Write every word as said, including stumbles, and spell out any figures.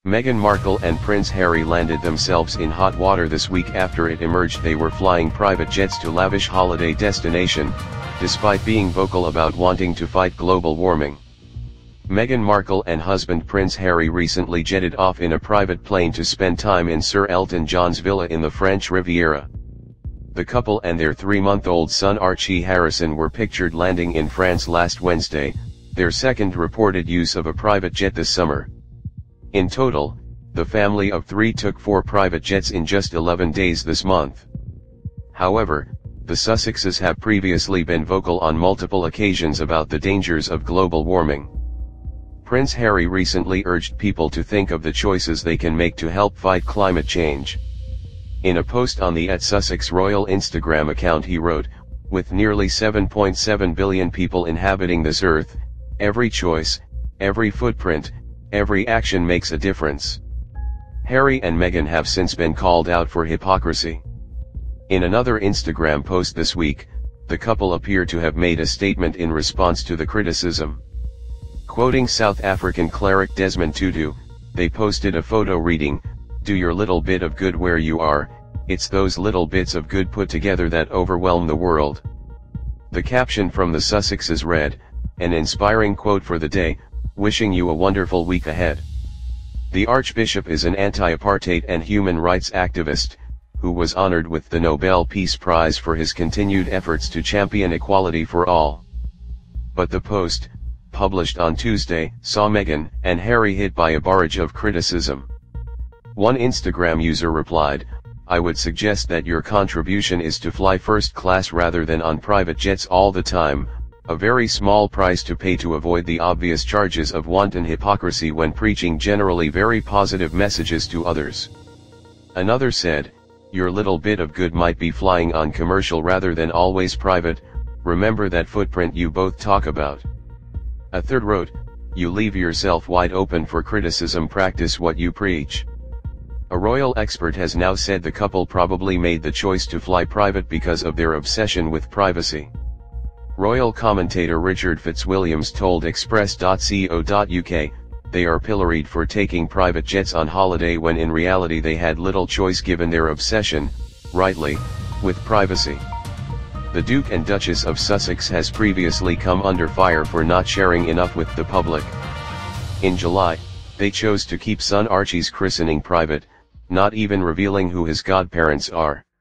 Meghan Markle and Prince Harry landed themselves in hot water this week after it emerged they were flying private jets to lavish holiday destination, despite being vocal about wanting to fight global warming. Meghan Markle and husband Prince Harry recently jetted off in a private plane to spend time in Sir Elton John's villa in the French Riviera. The couple and their three-month-old son Archie Harrison were pictured landing in France last Wednesday, their second reported use of a private jet this summer. In total, the family of three took four private jets in just eleven days this month. However, the Sussexes have previously been vocal on multiple occasions about the dangers of global warming. Prince Harry recently urged people to think of the choices they can make to help fight climate change. In a post on the at Sussex Royal Instagram account he wrote, "With nearly seven point seven billion people inhabiting this earth, every choice, every footprint, every action makes a difference." Harry and Meghan have since been called out for hypocrisy. In another Instagram post this week, the couple appear to have made a statement in response to the criticism. Quoting South African cleric Desmond Tutu, they posted a photo reading, "Do your little bit of good where you are, it's those little bits of good put together that overwhelm the world." The caption from the Sussexes read, "An inspiring quote for the day, wishing you a wonderful week ahead." The Archbishop is an anti-apartheid and human rights activist, who was honored with the Nobel Peace Prize for his continued efforts to champion equality for all. But the post, published on Tuesday, saw Meghan and Harry hit by a barrage of criticism. One Instagram user replied, "I would suggest that your contribution is to fly first class rather than on private jets all the time, a very small price to pay to avoid the obvious charges of wanton hypocrisy when preaching generally very positive messages to others." Another said, "Your little bit of good might be flying on commercial rather than always private, remember that footprint you both talk about." A third wrote, "You leave yourself wide open for criticism, practice what you preach." A royal expert has now said the couple probably made the choice to fly private because of their obsession with privacy. Royal commentator Richard Fitzwilliams told Express dot co dot U K, "They are pilloried for taking private jets on holiday when in reality they had little choice given their obsession, rightly, with privacy." The Duke and Duchess of Sussex has previously come under fire for not sharing enough with the public. In July, they chose to keep son Archie's christening private, not even revealing who his godparents are.